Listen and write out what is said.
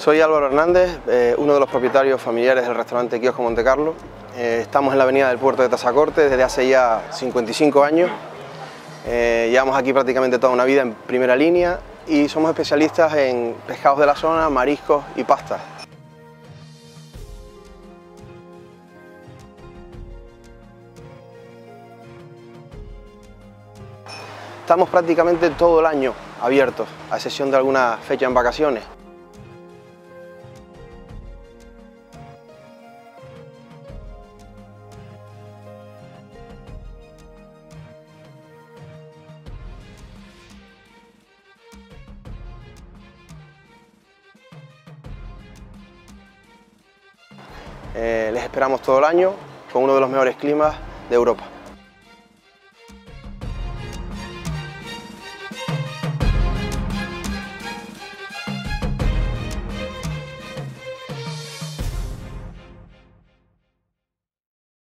Soy Álvaro Hernández, uno de los propietarios familiares del restaurante Quiosco Monte Carlo. Estamos en la avenida del puerto de Tazacorte desde hace ya 55 años. Llevamos aquí prácticamente toda una vida en primera línea y somos especialistas en pescados de la zona, mariscos y pastas. Estamos prácticamente todo el año abiertos, a excepción de alguna fecha en vacaciones. Les esperamos todo el año con uno de los mejores climas de Europa.